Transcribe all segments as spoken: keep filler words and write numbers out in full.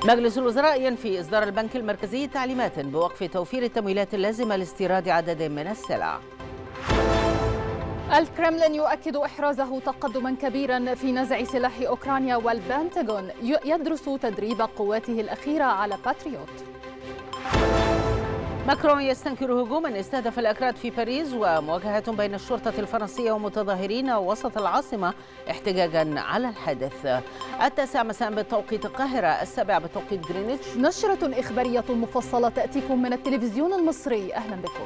مجلس الوزراء ينفي إصدار البنك المركزي تعليمات بوقف توفير التمويلات اللازمة لاستيراد عدد من السلع. الكرملين يؤكد إحرازه تقدما كبيرا في نزع سلاح أوكرانيا، والبنتاغون يدرس تدريب قواته الأخيرة على باتريوت. ماكرون يستنكر هجوما استهدف الأكراد في باريس، ومواجهة بين الشرطة الفرنسية ومتظاهرين وسط العاصمة احتجاجا على الحادث. التاسع مساء بتوقيت القاهرة، السابع بتوقيت جرينتش. نشرة إخبارية مفصلة تأتيكم من التلفزيون المصري، أهلا بكم.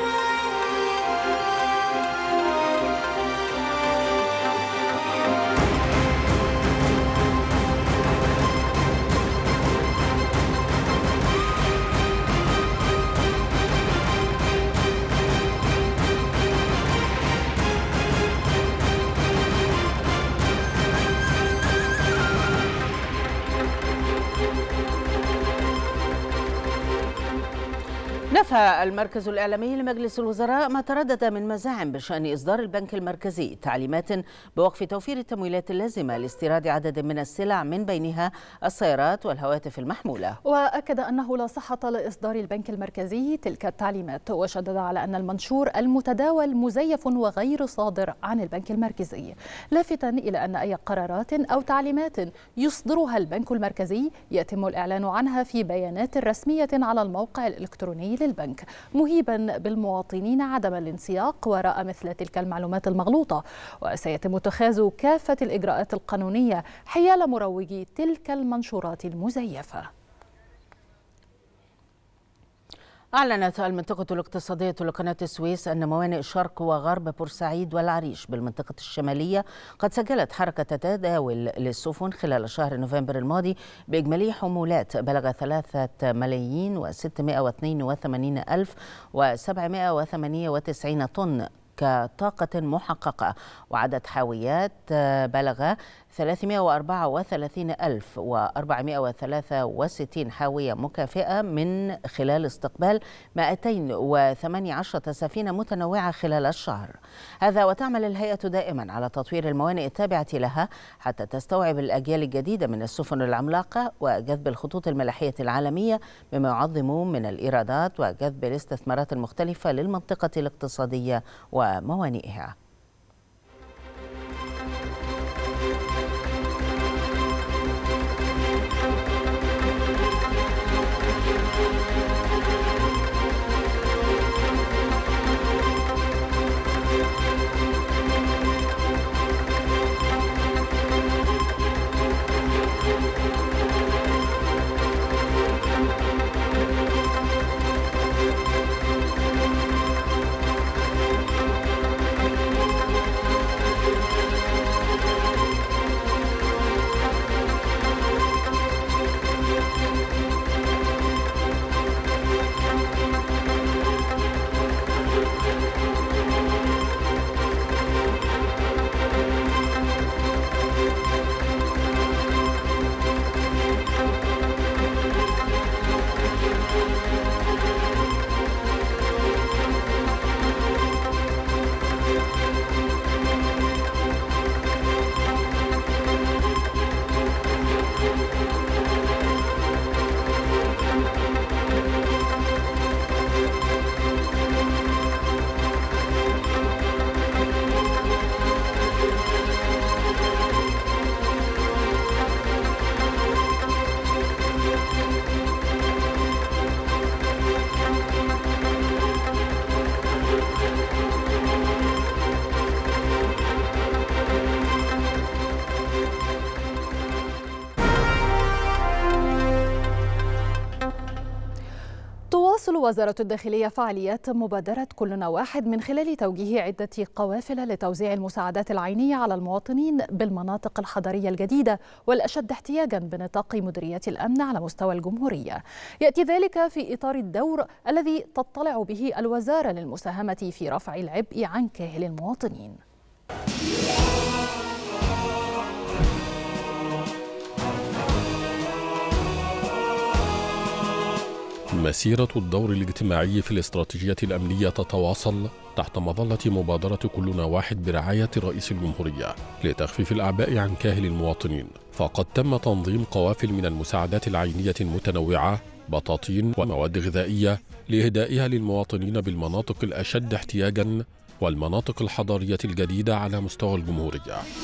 نفى المركز الإعلامي لمجلس الوزراء ما تردد من مزاعم بشأن إصدار البنك المركزي تعليمات بوقف توفير التمويلات اللازمة لاستيراد عدد من السلع من بينها السيارات والهواتف المحمولة. وأكد أنه لا صحة لإصدار البنك المركزي تلك التعليمات، وشدد على أن المنشور المتداول مزيف وغير صادر عن البنك المركزي، لافتا إلى أن أي قرارات أو تعليمات يصدرها البنك المركزي يتم الإعلان عنها في بيانات رسمية على الموقع الإلكتروني للبنك، مهيبا بالمواطنين عدم الانسياق وراء مثل تلك المعلومات المغلوطة، وسيتم اتخاذ كافة الإجراءات القانونية حيال مروجي تلك المنشورات المزيفة. أعلنت المنطقة الاقتصادية لقناة السويس أن موانئ شرق وغرب بورسعيد والعريش بالمنطقة الشمالية قد سجلت حركة تداول للسفن خلال شهر نوفمبر الماضي بإجمالي حمولات بلغ ثلاثة ملايين وستمائة واثنين وثمانين ألف وسبعمائة وثمانية وتسعين طن كطاقة محققة، وعدد حاويات بلغ ثلاثمائة وأربعة وثلاثين ألف وأربعمائة وثلاثة وستين حاوية مكافئة من خلال استقبال مائتين وثمانية عشر سفينة متنوعة خلال الشهر هذا. وتعمل الهيئة دائما على تطوير الموانئ التابعة لها حتى تستوعب الأجيال الجديدة من السفن العملاقة وجذب الخطوط الملاحية العالمية، مما يعظم من الإيرادات وجذب الاستثمارات المختلفة للمنطقة الاقتصادية وموانئها. تواصل وزارة الداخلية فعاليات مبادرة كلنا واحد من خلال توجيه عدة قوافل لتوزيع المساعدات العينية على المواطنين بالمناطق الحضرية الجديدة والأشد احتياجا بنطاق مديريات الأمن على مستوى الجمهورية. يأتي ذلك في إطار الدور الذي تطلع به الوزارة للمساهمة في رفع العبء عن كاهل المواطنين. مسيرة الدور الاجتماعي في الاستراتيجية الأمنية تتواصل تحت مظلة مبادرة كلنا واحد برعاية رئيس الجمهورية لتخفيف الأعباء عن كاهل المواطنين، فقد تم تنظيم قوافل من المساعدات العينية المتنوعة، بطاطين ومواد غذائية، لإهدائها للمواطنين بالمناطق الأشد احتياجاً والمناطق الحضرية الجديدة على مستوى الجمهورية.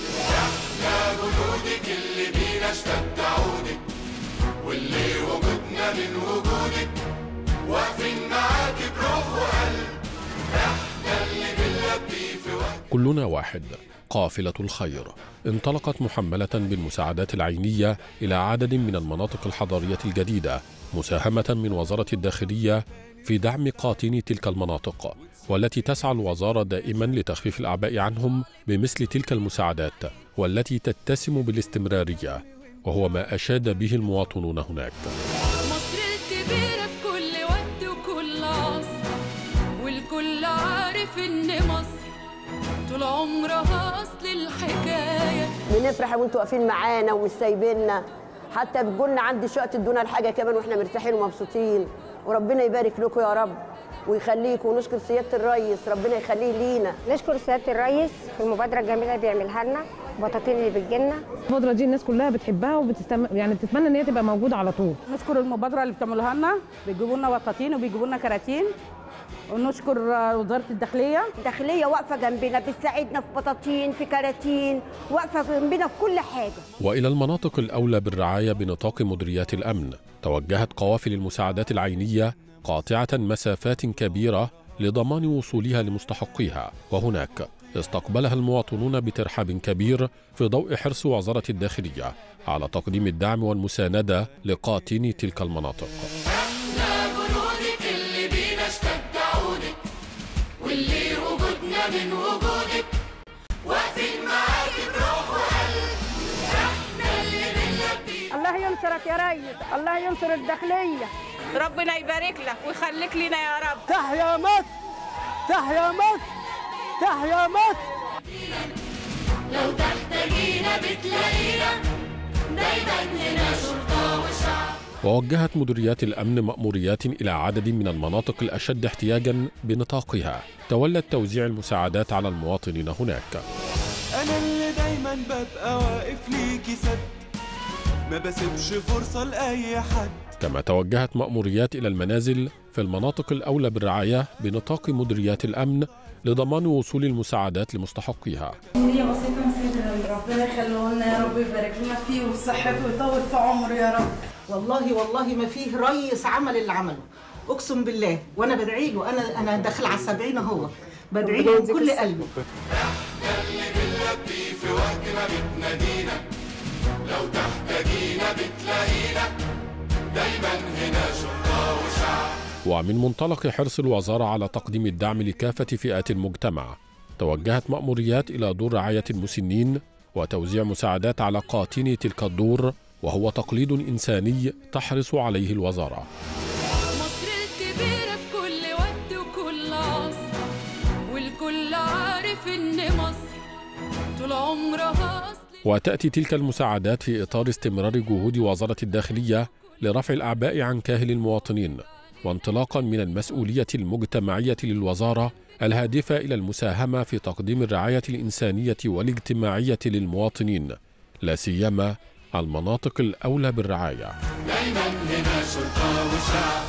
احنا جنودك اللي بينا اشتد عودك، واللي وجودنا من وجودك، واقفين معاك بروح وقلب، احنا اللي بنلبي في وقت. كلنا واحد، قافلة الخير انطلقت محملة بالمساعدات العينية إلى عدد من المناطق الحضرية الجديدة، مساهمة من وزارة الداخلية في دعم قاطني تلك المناطق، والتي تسعى الوزارة دائما لتخفيف الأعباء عنهم بمثل تلك المساعدات، والتي تتسم بالاستمرارية، وهو ما أشاد به المواطنون هناك. مصر الكبيرة في كل وقت وكل عصر، والكل عارف إن مصر طول عمرها أصل الحكاية. بنفرح وانتوا واقفين معانا ومش سايبيننا، حتى بتقولنا عندي شوية تدونا الحاجة كمان واحنا مرتاحين ومبسوطين، وربنا يبارك لكم يا رب ويخليكم، ونشكر سيادة الرئيس ربنا يخليه لينا. نشكر سيادة الرئيس في المبادرة الجميلة اللي بيعملها لنا، بطاطين اللي بتجيلنا. المبادرة دي الناس كلها بتحبها وبتستم... يعني بتتمنى ان هي تبقى موجودة على طول. نشكر المبادرة اللي بتعملوها لنا، بيجيبوا لنا بطاطين وبيجيبوا لنا كراتين، ونشكر وزارة الداخلية. الداخلية واقفة جنبنا، بتساعدنا في بطاطين، في كراتين، واقفة جنبنا في كل حاجة. وإلى المناطق الأولى بالرعاية بنطاق مديريات الأمن توجهت قوافل المساعدات العينية قاطعة مسافات كبيرة لضمان وصولها لمستحقيها، وهناك استقبلها المواطنون بترحاب كبير في ضوء حرص وزارة الداخلية على تقديم الدعم والمساندة لقاطني تلك المناطق. احنا جنودك اللي بينا اشتد عودك، واللي وجودنا من وجودك، واقفين معاك بروح وقلب، احنا اللي بنلبي. الله ينصرك يا ريس، الله ينصر الداخلية، ربنا يبارك لك ويخليك لنا يا رب. تحيا مصر، تحيا مصر، تحيا مصر. لو تحتاجينا بتلاقينا، دايما هنا شرطة وشعب. ووجهت مديريات الأمن مأموريات إلى عدد من المناطق الأشد احتياجاً بنطاقها تولت توزيع المساعدات على المواطنين هناك. أنا اللي دايما ببقى واقف ليكي سد، ما بسيبش فرصة لأي حد. كما توجهت مأموريات إلى المنازل في المناطق الأولى بالرعاية بنطاق مديريات الأمن لضمان وصول المساعدات لمستحقيها. هي بسيطة مسيدة، ربنا يخليه لنا يا رب، يبارك لنا فيه وفي صحته ويطول في عمره يا رب. والله والله ما فيه ريس عمل اللي عمله، اقسم بالله، وانا بدعي له، انا انا داخل على السبعين اهو، بدعي له بكل قلبي. احنا اللي بنلبي في وقت ما بتنادينا، لو تحتاجينا بتلاقينا، دايما هنا شرطة وشعب. ومن منطلق حرص الوزارة على تقديم الدعم لكافة فئات المجتمع توجهت مأموريات إلى دور رعاية المسنين وتوزيع مساعدات على قاطني تلك الدور، وهو تقليد إنساني تحرص عليه الوزارة. مصر الكبيرة في كل وقت وكل عصر، والكل عارف إن مصر طول عمرها أصل. وتأتي تلك المساعدات في إطار استمرار جهود وزارة الداخلية لرفع الأعباء عن كاهل المواطنين، وانطلاقا من المسؤولية المجتمعية للوزارة الهادفة إلى المساهمة في تقديم الرعاية الإنسانية والاجتماعية للمواطنين، لا سيما المناطق الأولى بالرعاية. دايما هنا شرطة وشعب.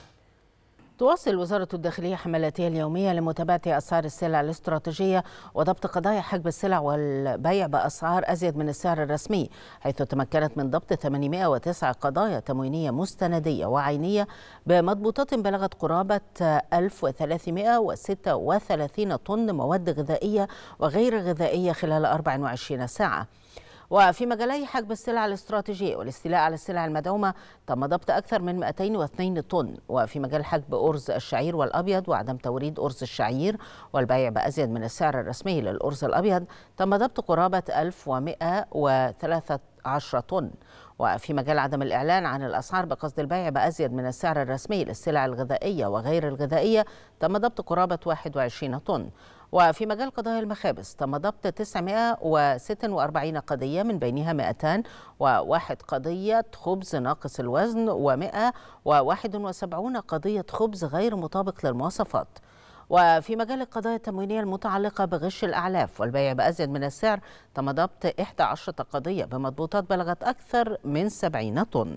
تواصل وزارة الداخلية حملاتها اليومية لمتابعة أسعار السلع الاستراتيجية وضبط قضايا حجب السلع والبيع بأسعار أزيد من السعر الرسمي، حيث تمكنت من ضبط ثمانمائة وتسعة قضايا تموينية مستندية وعينية بمضبوطات بلغت قرابة ألف وثلاثمائة وستة وثلاثين طن مواد غذائية وغير غذائية خلال أربع وعشرين ساعة. وفي مجالي حجب السلع الاستراتيجية والاستيلاء على السلع المدعومة تم ضبط أكثر من مئتين واثنين طن. وفي مجال حجب أرز الشعير والأبيض وعدم توريد أرز الشعير والبيع بأزيد من السعر الرسمي للأرز الأبيض تم ضبط قرابة ألف ومائة وثلاثة عشر طن. وفي مجال عدم الإعلان عن الأسعار بقصد البيع بأزيد من السعر الرسمي للسلع الغذائية وغير الغذائية تم ضبط قرابة واحد وعشرين طن. وفي مجال قضايا المخابز تم ضبط تسعمائة وستة وأربعين قضية، من بينها مئتين وواحد قضية خبز ناقص الوزن ومائة وواحد وسبعين قضية خبز غير مطابق للمواصفات. وفي مجال القضايا التموينية المتعلقة بغش الأعلاف والبيع بأزيد من السعر تم ضبط إحدى عشرة قضية بمضبوطات بلغت أكثر من سبعين طن.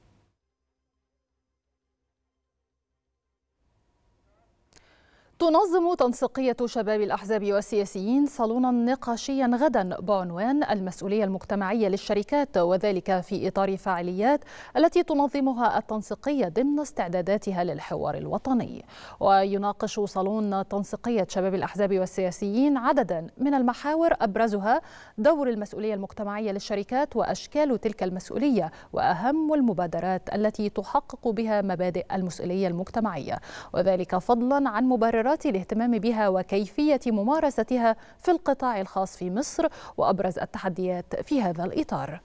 تنظم تنسيقية شباب الأحزاب والسياسيين صالونا نقاشيا غدا بعنوان المسؤولية المجتمعية للشركات، وذلك في إطار فعاليات التي تنظمها التنسيقية ضمن استعداداتها للحوار الوطني. ويناقش صالون تنسيقية شباب الأحزاب والسياسيين عددا من المحاور أبرزها دور المسؤولية المجتمعية للشركات وأشكال تلك المسؤولية وأهم المبادرات التي تحقق بها مبادئ المسؤولية المجتمعية، وذلك فضلا عن مبررات الاهتمام بها وكيفية ممارستها في القطاع الخاص في مصر وأبرز التحديات في هذا الإطار.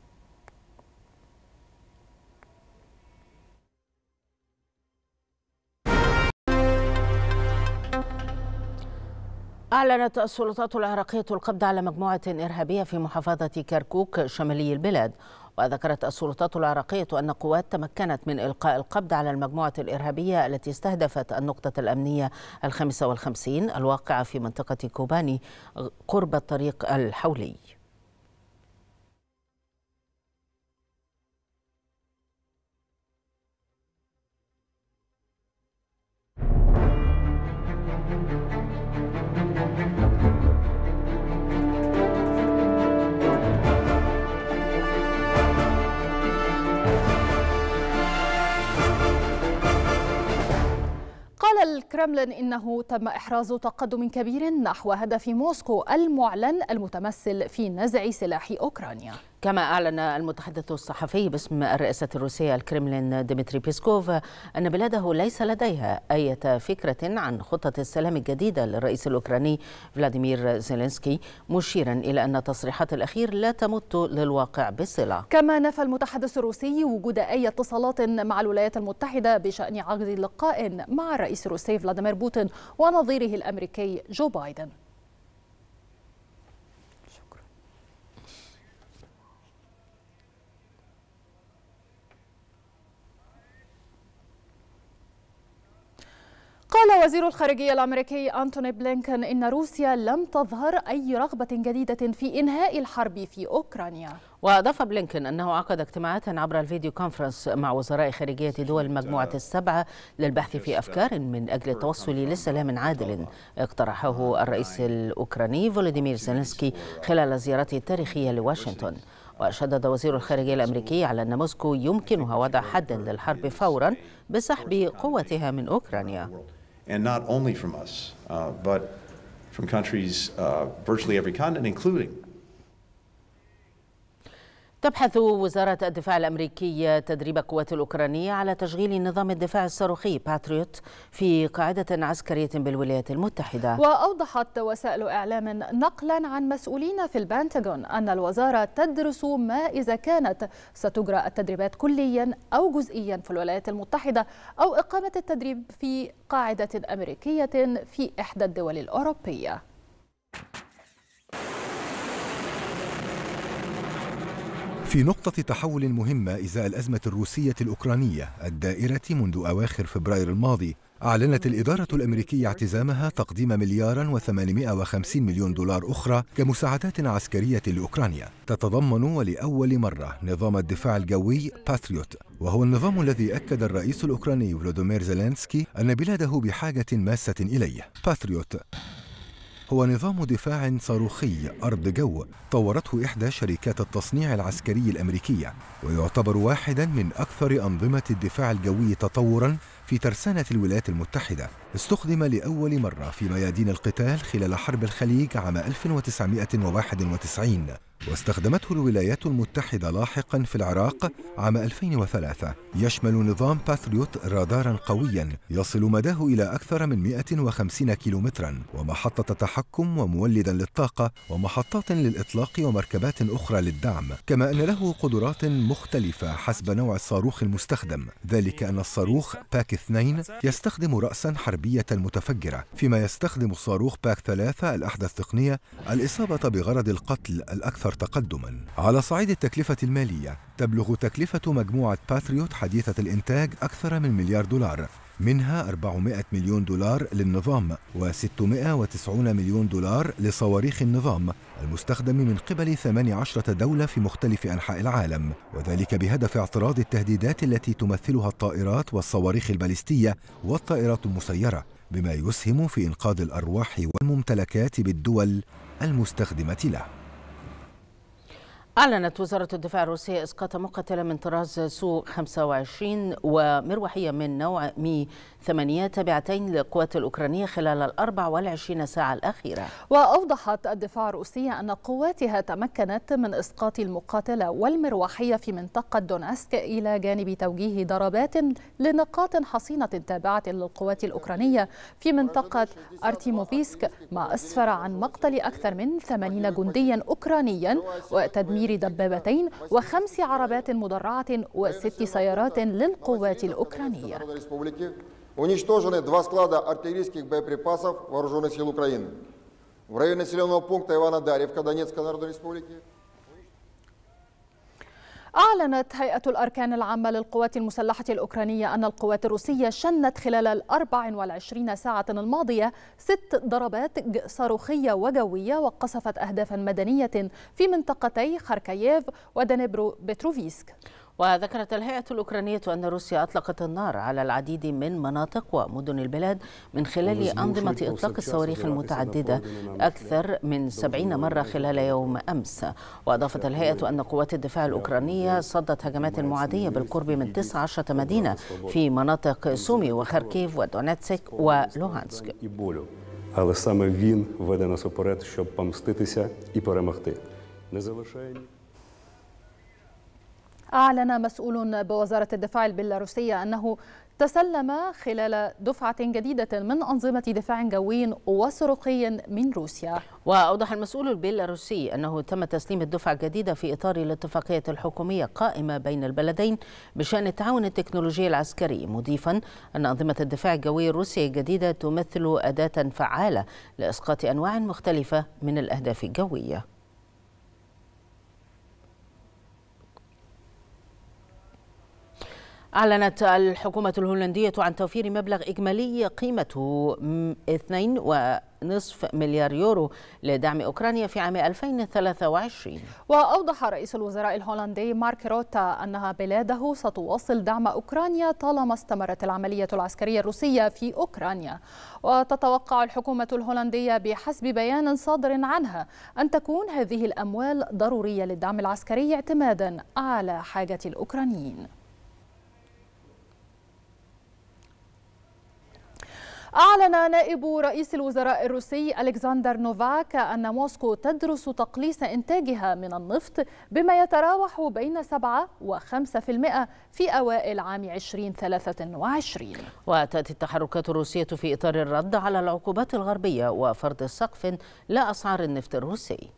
أعلنت السلطات العراقية القبض على مجموعة إرهابية في محافظة كركوك شمالي البلاد. وذكرت السلطات العراقية أن قوات تمكنت من إلقاء القبض على المجموعة الإرهابية التي استهدفت النقطة الأمنية الخامسة والخمسين الواقعة في منطقة كوباني قرب الطريق الحولي. قال الكرملين إنه تم إحراز تقدم كبير نحو هدف موسكو المعلن المتمثل في نزع سلاح أوكرانيا. كما أعلن المتحدث الصحفي باسم الرئاسة الروسية الكرملين ديمتري بيسكوف أن بلاده ليس لديها أي فكرة عن خطة السلام الجديدة للرئيس الأوكراني فلاديمير زيلينسكي، مشيرا إلى أن تصريحات الأخير لا تمت للواقع بصلة. كما نفى المتحدث الروسي وجود أي اتصالات مع الولايات المتحدة بشأن عقد لقاء مع الرئيس الروسي فلاديمير بوتين ونظيره الأمريكي جو بايدن. قال وزير الخارجية الأمريكي أنتوني بلينكن إن روسيا لم تظهر أي رغبة جديدة في إنهاء الحرب في أوكرانيا. وأضاف بلينكن أنه عقد اجتماعات عبر الفيديو كونفرنس مع وزراء خارجية دول المجموعة السبعة للبحث في أفكار من أجل التوصل لسلام عادل اقترحه الرئيس الأوكراني فولوديمير زيلينسكي خلال زيارته التاريخية لواشنطن. وشدد وزير الخارجية الأمريكي على أن موسكو يمكنها وضع حد للحرب فورا بسحب قوتها من أوكرانيا. And not only from us, uh, but from countries, uh, virtually every continent, including. تبحث وزارة الدفاع الأمريكية تدريب القوات الأوكرانية على تشغيل نظام الدفاع الصاروخي باتريوت في قاعدة عسكرية بالولايات المتحدة. وأوضحت وسائل إعلام نقلا عن مسؤولين في البنتاغون أن الوزارة تدرس ما إذا كانت ستجرى التدريبات كليا أو جزئيا في الولايات المتحدة أو إقامة التدريب في قاعدة أمريكية في إحدى الدول الأوروبية. في نقطة تحول مهمة إزاء الأزمة الروسية الأوكرانية الدائرة منذ أواخر فبراير الماضي، أعلنت الإدارة الأمريكية اعتزامها تقديم مليارا وثمانمائة وخمسين مليون دولار أخرى كمساعدات عسكرية لأوكرانيا تتضمن ولأول مرة نظام الدفاع الجوي باتريوت، وهو النظام الذي أكد الرئيس الأوكراني فلوديمير زيلينسكي أن بلاده بحاجة ماسة إليه. باتريوت هو نظام دفاع صاروخي أرض-جو طورته إحدى شركات التصنيع العسكري الأمريكية، ويعتبر واحدا من أكثر أنظمة الدفاع الجوي تطوراً في ترسانة الولايات المتحدة. استخدم لأول مرة في ميادين القتال خلال حرب الخليج عام ألف وتسعمائة وواحد وتسعين، واستخدمته الولايات المتحدة لاحقا في العراق عام ألفين وثلاثة. يشمل نظام باتريوت رادارا قويا يصل مداه إلى أكثر من مائة وخمسين كيلومترا، ومحطة تحكم ومولدا للطاقة، ومحطات للإطلاق ومركبات أخرى للدعم، كما أن له قدرات مختلفة حسب نوع الصاروخ المستخدم، ذلك أن الصاروخ باك اثنين يستخدم رأسا حربية متفجرة، فيما يستخدم الصاروخ باك ثلاثة الأحدث تقنية الإصابة بغرض القتل الأكثر تقدما. على صعيد التكلفة المالية، تبلغ تكلفة مجموعة باتريوت حديثة الإنتاج أكثر من مليار دولار، منها أربعمائة مليون دولار للنظام وستمائة وتسعين مليون دولار لصواريخ النظام المستخدم من قبل ثمانية عشر دولة في مختلف أنحاء العالم، وذلك بهدف اعتراض التهديدات التي تمثلها الطائرات والصواريخ البالستية والطائرات المسيرة، بما يسهم في إنقاذ الأرواح والممتلكات بالدول المستخدمة له. أعلنت وزارة الدفاع الروسية إسقاط مقاتلة من طراز سو خمسة وعشرين ومروحية من نوع مي ثمانية تابعتين للقوات الأوكرانية خلال الأربع والعشرين ساعة الأخيرة. وأوضحت الدفاع الروسية أن قواتها تمكنت من إسقاط المقاتلة والمروحية في منطقة دوناسك إلى جانب توجيه ضربات لنقاط حصينة تابعة للقوات الأوكرانية في منطقة أرتيموفيسك، ما أسفر عن مقتل أكثر من ثمانين جنديا أوكرانيا وتدمير دبابتين وخمس عربات مدرعة وست سيارات للقوات الأوكرانية. Уничтожены два склада артиллерийских боеприпасов Вооруженных сил Украины. В районе населенного пункта Ивано-Дарьевка Донецкой Народной Республики. أعلنت هيئة الأركان العامة للقوات المسلحة الأوكرانية أن القوات الروسية شنت خلال الأربع والعشرين ساعة الماضية ست ضربات صاروخية وجوية وقصفت أهدافا مدنية في منطقتي خاركييف ودنيبرو بتروفيسك. وذكرت الهيئة الأوكرانية أن روسيا أطلقت النار على العديد من مناطق ومدن البلاد من خلال أنظمة إطلاق الصواريخ المتعددة أكثر من سبعين مرة خلال يوم أمس. وأضافت الهيئة أن قوات الدفاع الأوكرانية صدت هجمات معادية بالقرب من تسع عشرة مدينة في مناطق سومي وخاركيف ودونيتسك ولوهانسك. Але саме він веде нас уперед, щоб помститися і перемогти. Не залишає. أعلن مسؤول بوزارة الدفاع البيلاروسية أنه تسلم خلال دفعة جديدة من أنظمة دفاع جوي وصاروخي من روسيا. وأوضح المسؤول البيلاروسي أنه تم تسليم الدفعة الجديدة في إطار الاتفاقية الحكومية قائمة بين البلدين بشأن التعاون التكنولوجي العسكري، مضيفا أن أنظمة الدفاع الجوي الروسية الجديدة تمثل أداة فعالة لإسقاط أنواع مختلفة من الأهداف الجوية. أعلنت الحكومة الهولندية عن توفير مبلغ إجمالي قيمته اثنين ونصف مليار يورو لدعم أوكرانيا في عام ألفين وثلاثة وعشرين. وأوضح رئيس الوزراء الهولندي مارك روتا أنها بلاده ستواصل دعم أوكرانيا طالما استمرت العملية العسكرية الروسية في أوكرانيا. وتتوقع الحكومة الهولندية بحسب بيان صادر عنها أن تكون هذه الأموال ضرورية للدعم العسكري اعتمادا على حاجة الأوكرانيين. أعلن نائب رئيس الوزراء الروسي ألكسندر نوفاك أن موسكو تدرس تقليص إنتاجها من النفط بما يتراوح بين سبعة وخمسة في المئة في أوائل عام ألفين وثلاثة وعشرين. وتأتي التحركات الروسية في إطار الرد على العقوبات الغربية وفرض سقف لأسعار النفط الروسي.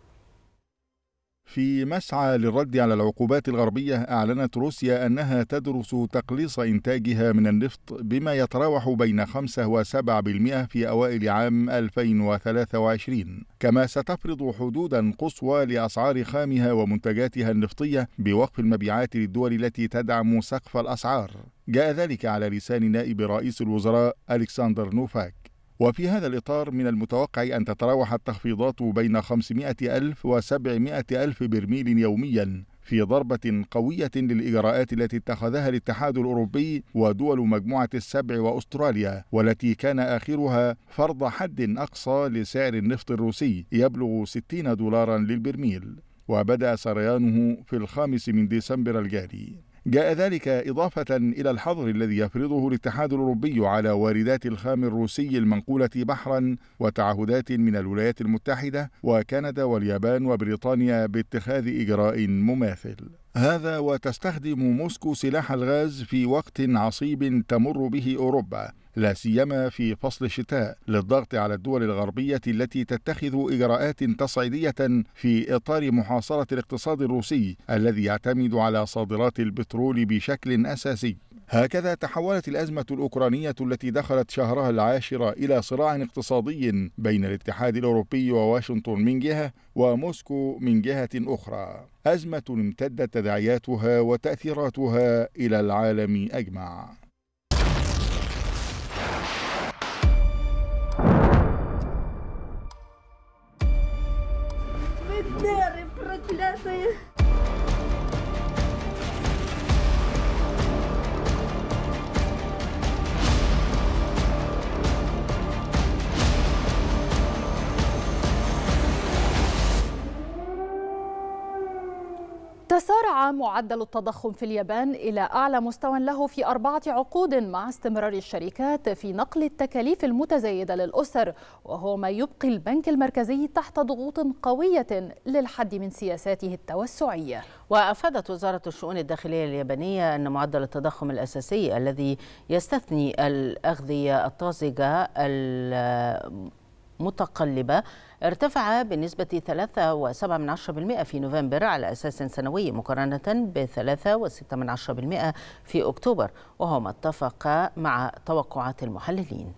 في مسعى للرد على العقوبات الغربية، أعلنت روسيا أنها تدرس تقليص إنتاجها من النفط بما يتراوح بين خمسة وسبعة بالمئة في أوائل عام ألفين وثلاثة وعشرين، كما ستفرض حدودا قصوى لأسعار خامها ومنتجاتها النفطية بوقف المبيعات للدول التي تدعم سقف الأسعار. جاء ذلك على لسان نائب رئيس الوزراء ألكسندر نوفاك. وفي هذا الإطار من المتوقع أن تتراوح التخفيضات بين خمسمائة ألف وسبعمائة ألف برميل يوميا في ضربة قوية للإجراءات التي اتخذها الاتحاد الأوروبي ودول مجموعة السبع وأستراليا، والتي كان آخرها فرض حد أقصى لسعر النفط الروسي يبلغ ستين دولارا للبرميل، وبدأ سريانه في الخامس من ديسمبر الجاري. جاء ذلك إضافة إلى الحظر الذي يفرضه الاتحاد الأوروبي على واردات الخام الروسي المنقولة بحرا وتعهدات من الولايات المتحدة وكندا واليابان وبريطانيا باتخاذ إجراء مماثل. هذا وتستخدم موسكو سلاح الغاز في وقت عصيب تمر به أوروبا، لا سيما في فصل الشتاء، للضغط على الدول الغربية التي تتخذ إجراءات تصعيدية في إطار محاصرة الاقتصاد الروسي الذي يعتمد على صادرات البترول بشكل أساسي. هكذا تحولت الأزمة الأوكرانية التي دخلت شهرها العاشر إلى صراع اقتصادي بين الاتحاد الأوروبي وواشنطن من جهة وموسكو من جهة أخرى، أزمة امتدت تداعياتها وتأثيراتها إلى العالم أجمع. Дери проклятые! تسارع معدل التضخم في اليابان إلى أعلى مستوى له في أربعة عقود مع استمرار الشركات في نقل التكاليف المتزايدة للأسر، وهو ما يبقي البنك المركزي تحت ضغوط قوية للحد من سياساته التوسعية. وأفادت وزارة الشؤون الداخلية اليابانية أن معدل التضخم الأساسي الذي يستثني الأغذية الطازجة المتقلبة ارتفع بنسبة ثلاثة فاصلة سبعة بالمئة في نوفمبر على أساس سنوي مقارنة ب ثلاثة فاصلة ستة بالمئة في أكتوبر، وهو ما اتفق مع توقعات المحللين.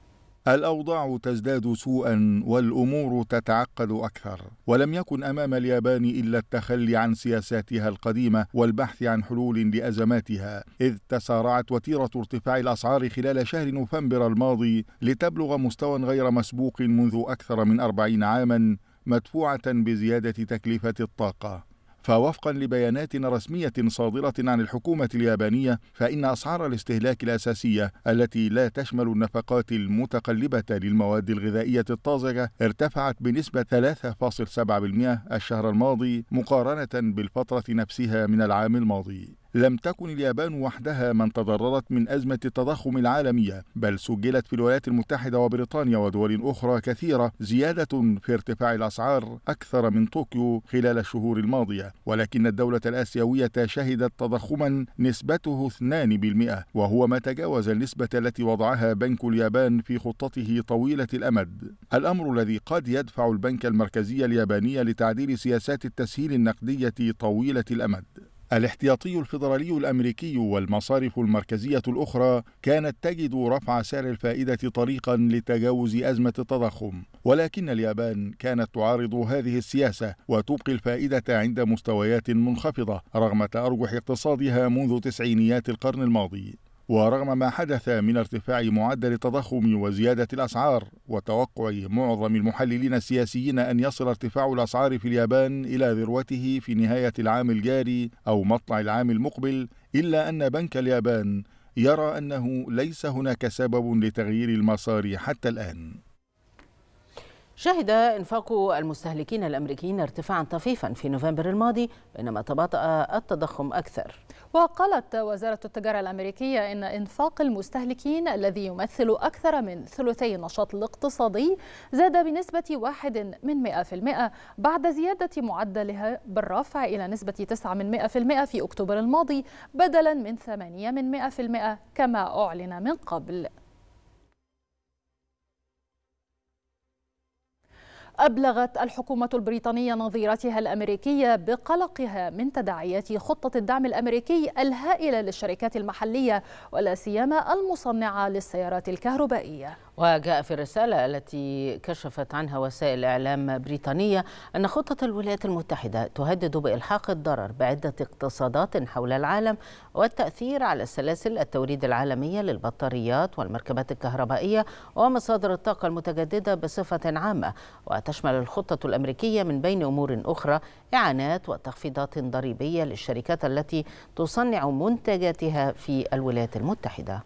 الأوضاع تزداد سوءا والأمور تتعقد أكثر، ولم يكن أمام اليابان إلا التخلي عن سياساتها القديمة والبحث عن حلول لأزماتها، إذ تسارعت وتيرة ارتفاع الأسعار خلال شهر نوفمبر الماضي لتبلغ مستوى غير مسبوق منذ أكثر من أربعين عاما، مدفوعة بزيادة تكلفة الطاقة. فوفقا لبيانات رسمية صادرة عن الحكومة اليابانية، فإن أسعار الاستهلاك الأساسية التي لا تشمل النفقات المتقلبة للمواد الغذائية الطازجة ارتفعت بنسبة ثلاثة فاصلة سبعة بالمئة الشهر الماضي مقارنة بالفترة نفسها من العام الماضي. لم تكن اليابان وحدها من تضررت من أزمة التضخم العالمية، بل سجلت في الولايات المتحدة وبريطانيا ودول أخرى كثيرة زيادة في ارتفاع الأسعار أكثر من طوكيو خلال الشهور الماضية، ولكن الدولة الآسيوية شهدت تضخما نسبته اثنين بالمئة، وهو ما تجاوز النسبة التي وضعها بنك اليابان في خطته طويلة الأمد، الأمر الذي قد يدفع البنك المركزي الياباني لتعديل سياسات التسهيل النقدية طويلة الأمد. الاحتياطي الفيدرالي الأمريكي والمصارف المركزية الأخرى كانت تجد رفع سعر الفائدة طريقا لتجاوز أزمة التضخم، ولكن اليابان كانت تعارض هذه السياسة وتبقي الفائدة عند مستويات منخفضة رغم تأرجح اقتصادها منذ تسعينيات القرن الماضي. ورغم ما حدث من ارتفاع معدل التضخم وزيادة الأسعار وتوقع معظم المحللين السياسيين أن يصل ارتفاع الأسعار في اليابان إلى ذروته في نهاية العام الجاري أو مطلع العام المقبل، إلا أن بنك اليابان يرى أنه ليس هناك سبب لتغيير المسار حتى الآن. شهد إنفاق المستهلكين الأمريكيين ارتفاعا طفيفا في نوفمبر الماضي، بينما تباطأ التضخم أكثر. وقالت وزارة التجارة الأمريكية إن إنفاق المستهلكين الذي يمثل أكثر من ثلثي النشاط الاقتصادي زاد بنسبة واحد من مئة في المئة بعد زيادة معدلها بالرفع إلى نسبة تسعة من مئة في المئة في أكتوبر الماضي بدلا من ثمانية من مئة في المئة كما أعلن من قبل. أبلغت الحكومة البريطانية نظيرتها الأمريكية بقلقها من تداعيات خطة الدعم الأمريكي الهائلة للشركات المحلية ولا سيما المصنعة للسيارات الكهربائية. وجاء في الرسالة التي كشفت عنها وسائل إعلام بريطانية أن خطة الولايات المتحدة تهدد بإلحاق الضرر بعدة اقتصادات حول العالم والتأثير على سلاسل التوريد العالمية للبطاريات والمركبات الكهربائية ومصادر الطاقة المتجددة بصفة عامة. وتشمل الخطة الأمريكية من بين أمور أخرى إعانات وتخفيضات ضريبية للشركات التي تصنع منتجاتها في الولايات المتحدة.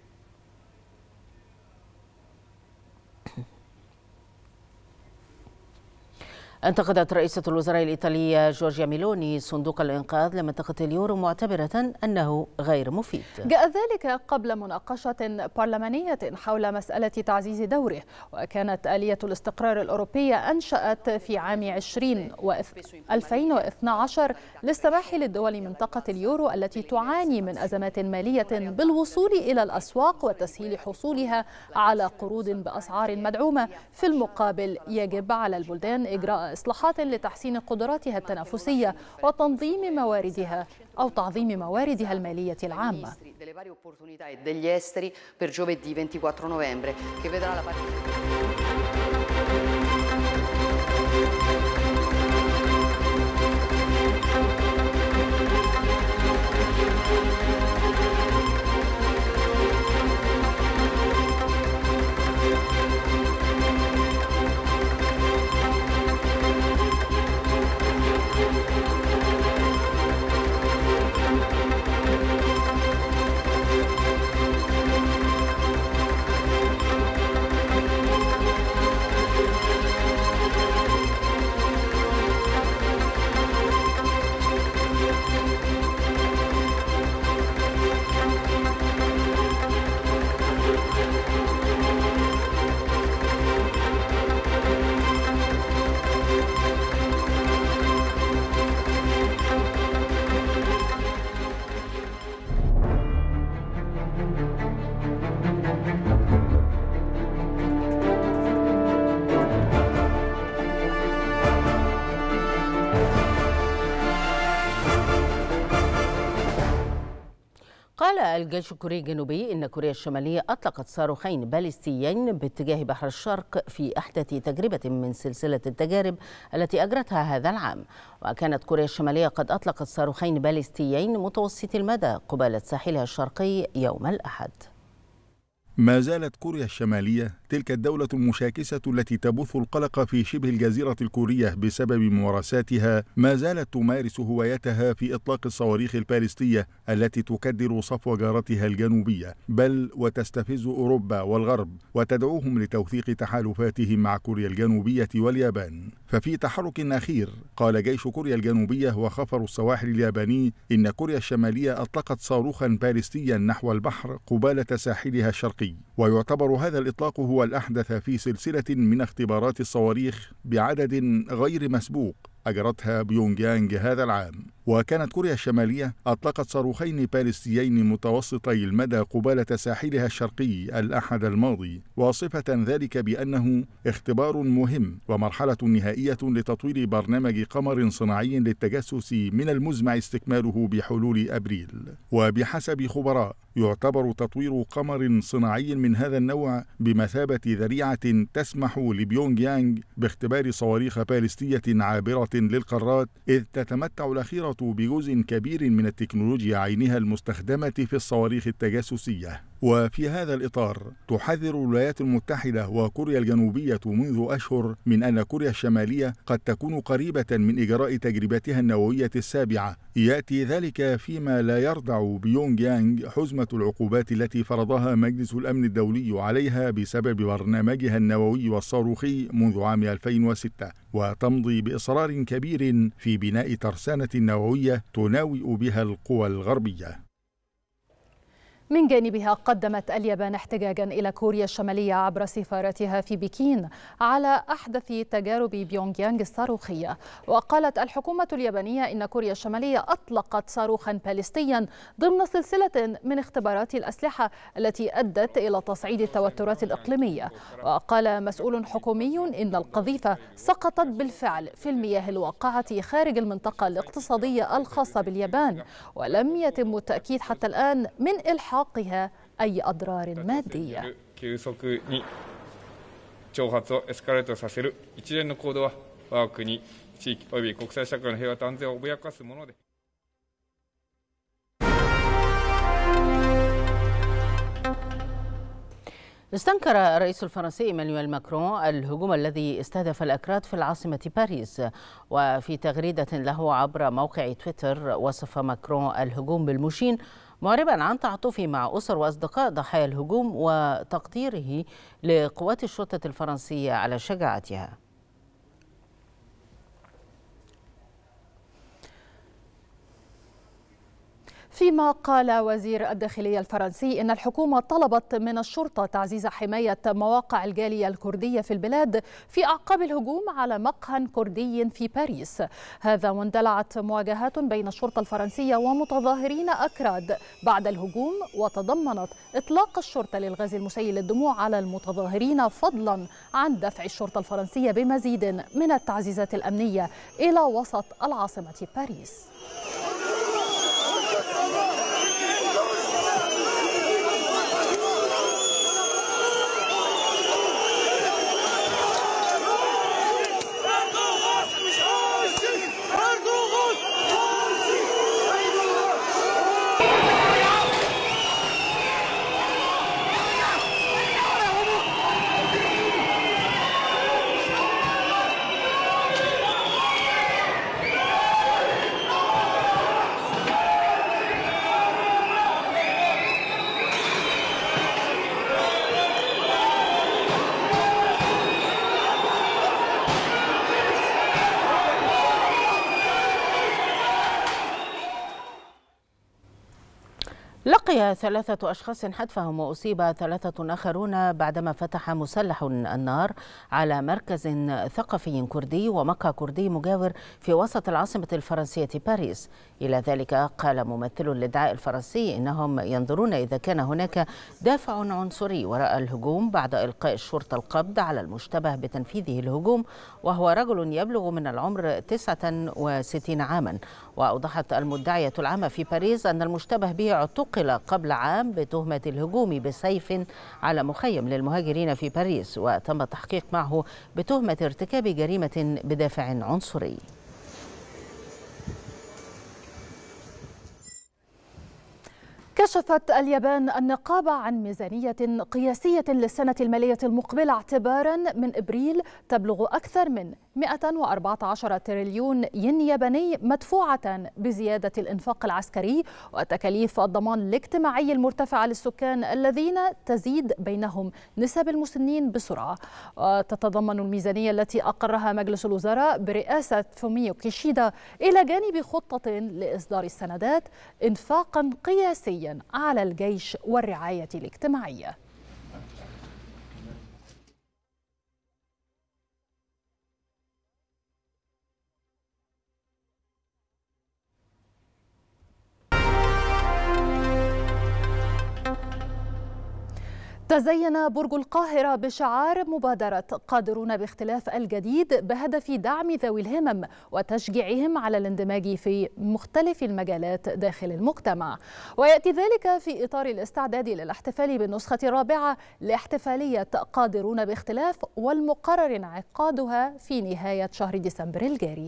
انتقدت رئيسة الوزراء الإيطالية جورجيا ميلوني صندوق الإنقاذ لمنطقة اليورو معتبرة أنه غير مفيد. جاء ذلك قبل مناقشة برلمانية حول مسألة تعزيز دوره، وكانت آلية الاستقرار الأوروبية أنشأت في عام ألفين واثني عشر للسماح للدول منطقة اليورو التي تعاني من أزمات مالية بالوصول إلى الأسواق وتسهيل حصولها على قروض بأسعار مدعومة. في المقابل يجب على البلدان إجراء إصلاحات لتحسين قدراتها التنافسية وتنظيم مواردها أو تعظيم مواردها المالية العامة. قال الجيش الكوري الجنوبي إن كوريا الشمالية أطلقت صاروخين باليستيين باتجاه بحر الشرق في أحدث تجربة من سلسلة التجارب التي أجرتها هذا العام. وكانت كوريا الشمالية قد أطلقت صاروخين باليستيين متوسطي المدى قبالة ساحلها الشرقي يوم الأحد. ما زالت كوريا الشمالية تلك الدولة المشاكسة التي تبث القلق في شبه الجزيرة الكورية بسبب ممارساتها، ما زالت تمارس هوايتها في إطلاق الصواريخ البالستية التي تكدر صفو جارتها الجنوبية، بل وتستفز أوروبا والغرب وتدعوهم لتوثيق تحالفاتهم مع كوريا الجنوبية واليابان. ففي تحرك أخير قال جيش كوريا الجنوبية وخفر السواحل الياباني إن كوريا الشمالية أطلقت صاروخا بالستيا نحو البحر قبالة ساحلها الشرقي، ويعتبر هذا الإطلاق هو الأحدث في سلسلة من اختبارات الصواريخ بعدد غير مسبوق أجرتها بيونغ يانغ هذا العام. وكانت كوريا الشمالية أطلقت صاروخين باليستيين متوسطي المدى قبالة ساحلها الشرقي الأحد الماضي، واصفة ذلك بأنه اختبار مهم ومرحلة نهائية لتطوير برنامج قمر صناعي للتجسس من المزمع استكماله بحلول أبريل. وبحسب خبراء يعتبر تطوير قمر صناعي من هذا النوع بمثابة ذريعة تسمح لبيونغ يانغ باختبار صواريخ باليستية عابرة للقارات، إذ تتمتع الأخيرة بجزء كبير من التكنولوجيا عينها المستخدمة في الصواريخ التجسسية. وفي هذا الإطار تحذر الولايات المتحدة وكوريا الجنوبية منذ أشهر من أن كوريا الشمالية قد تكون قريبة من إجراء تجربتها النووية السابعة، يأتي ذلك فيما لا يردع بيونغ يانغ حزمة العقوبات التي فرضها مجلس الأمن الدولي عليها بسبب برنامجها النووي والصاروخي منذ عام ألفين وستة، وتمضي بإصرار كبير في بناء ترسانة نووية تناوئ بها القوى الغربية. من جانبها قدمت اليابان احتجاجا إلى كوريا الشمالية عبر سفارتها في بكين على أحدث تجارب بيونغ يانغ الصاروخية. وقالت الحكومة اليابانية إن كوريا الشمالية أطلقت صاروخا باليستيا ضمن سلسلة من اختبارات الأسلحة التي أدت إلى تصعيد التوترات الإقليمية. وقال مسؤول حكومي إن القذيفة سقطت بالفعل في المياه الواقعة خارج المنطقة الاقتصادية الخاصة باليابان، ولم يتم التأكيد حتى الآن من إلحاق أي أضرار مادية. 急速に挑発をエスカレートさせる一連の行動は我が国地域および国際社会の平和と安全を脅かすもので。 استنكر الرئيس الفرنسي إيمانويل ماكرون الهجوم الذي استهدف الأكراد في العاصمة باريس. وفي تغريدة له عبر موقع تويتر وصف ماكرون الهجوم بالمشين، معربا عن تعاطفه مع أسر وأصدقاء ضحايا الهجوم وتقديره لقوات الشرطة الفرنسية على شجاعتها. فيما قال وزير الداخلية الفرنسي إن الحكومة طلبت من الشرطة تعزيز حماية مواقع الجالية الكردية في البلاد في أعقاب الهجوم على مقهى كردي في باريس. هذا واندلعت مواجهات بين الشرطة الفرنسية ومتظاهرين أكراد بعد الهجوم، وتضمنت إطلاق الشرطة للغاز المسيل للدموع على المتظاهرين، فضلا عن دفع الشرطة الفرنسية بمزيد من التعزيزات الأمنية إلى وسط العاصمة باريس. لقي ثلاثة أشخاص حتفهم وأصيب ثلاثة آخرون بعدما فتح مسلح النار على مركز ثقافي كردي ومقهى كردي مجاور في وسط العاصمة الفرنسية باريس. إلى ذلك قال ممثل للدعاء الفرنسي إنهم ينظرون إذا كان هناك دافع عنصري وراء الهجوم بعد إلقاء الشرطة القبض على المشتبه بتنفيذه الهجوم، وهو رجل يبلغ من العمر تسعة وستين عاما. وأوضحت المدعية العامة في باريس أن المشتبه به اعتقل اعتقل قبل عام بتهمة الهجوم بسيف على مخيم للمهاجرين في باريس، وتم التحقيق معه بتهمة ارتكاب جريمة بدافع عنصري. كشفت اليابان النقابة عن ميزانية قياسية للسنة المالية المقبلة اعتبارا من إبريل تبلغ أكثر من مئة وأربعة عشر تريليون ين ياباني، مدفوعة بزيادة الإنفاق العسكري وتكاليف الضمان الاجتماعي المرتفعة للسكان الذين تزيد بينهم نسب المسنين بسرعة. وتتضمن الميزانية التي أقرها مجلس الوزراء برئاسة فوميو كيشيدا إلى جانب خطة لإصدار السندات إنفاقا قياسيا على الجيش والرعاية الاجتماعية. تزين برج القاهرة بشعار مبادرة قادرون باختلاف الجديد بهدف دعم ذوي الهمم وتشجيعهم على الاندماج في مختلف المجالات داخل المجتمع. ويأتي ذلك في إطار الاستعداد للاحتفال بالنسخة الرابعة لاحتفالية قادرون باختلاف، والمقرر انعقادها في نهاية شهر ديسمبر الجاري.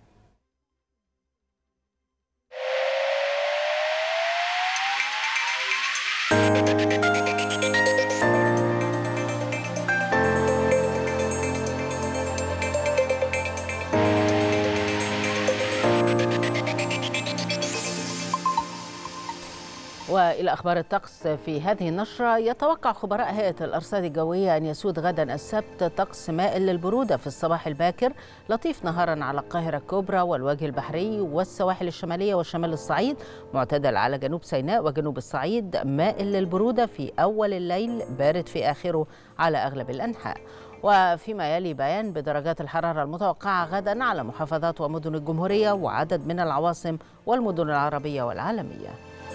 وإلى أخبار الطقس في هذه النشرة. يتوقع خبراء هيئة الأرصاد الجوية أن يسود غدا السبت طقس مائل للبرودة في الصباح الباكر، لطيف نهارا على القاهرة الكبرى والوجه البحري والسواحل الشمالية وشمال الصعيد، معتدل على جنوب سيناء وجنوب الصعيد، مائل للبرودة في أول الليل، بارد في آخره على أغلب الأنحاء. وفيما يلي بيان بدرجات الحرارة المتوقعة غدا على محافظات ومدن الجمهورية وعدد من العواصم والمدن العربية والعالمية.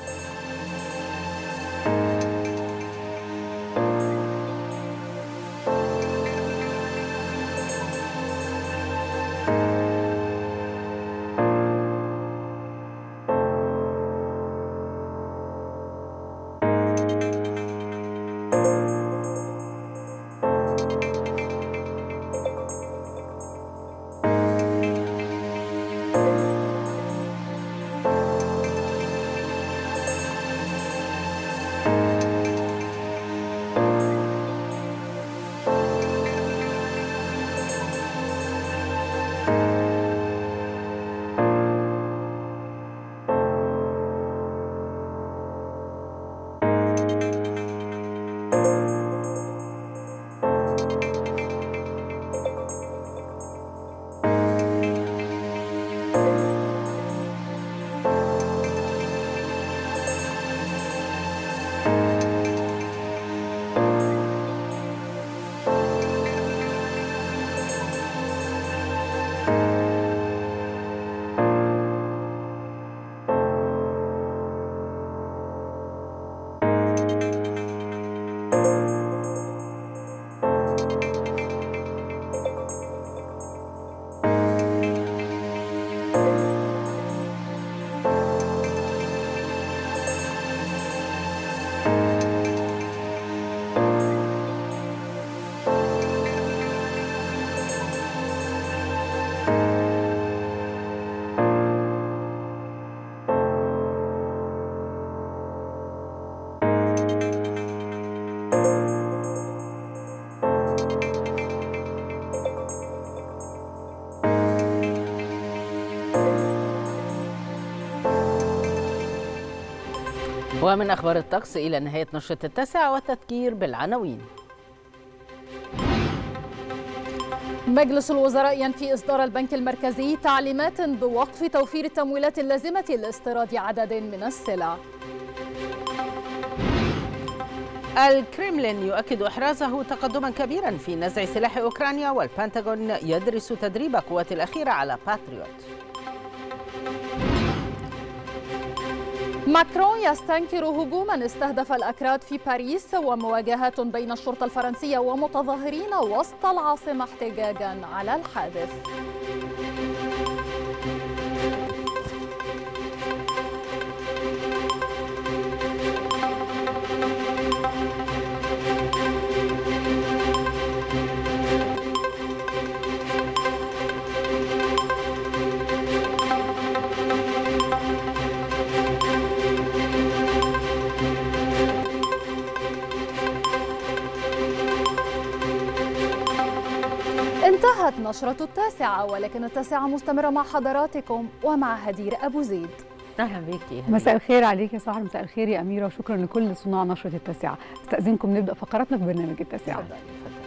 ومن أخبار الطقس إلى نهاية نشرة التاسعة والتذكير بالعناوين. مجلس الوزراء ينفي إصدار البنك المركزي تعليمات بوقف توفير التمويلات اللازمة لاستيراد عدد من السلع. الكريملين يؤكد إحرازه تقدما كبيرا في نزع سلاح أوكرانيا، والبنتاغون يدرس تدريب قوات الأخيرة على باتريوت. ماكرون يستنكر هجوما استهدف الأكراد في باريس، ومواجهات بين الشرطة الفرنسية ومتظاهرين وسط العاصمة احتجاجا على الحادث. انتهت نشرة التاسعة، ولكن التاسعة مستمرة مع حضراتكم ومع هدير أبو زيد. أهلا بيكي. مساء الخير عليك يا سحر، مساء الخير يا أميرة، وشكرا لكل صناع نشرة التاسعة. استأذنكم نبدأ فقراتنا في برنامج التاسعة.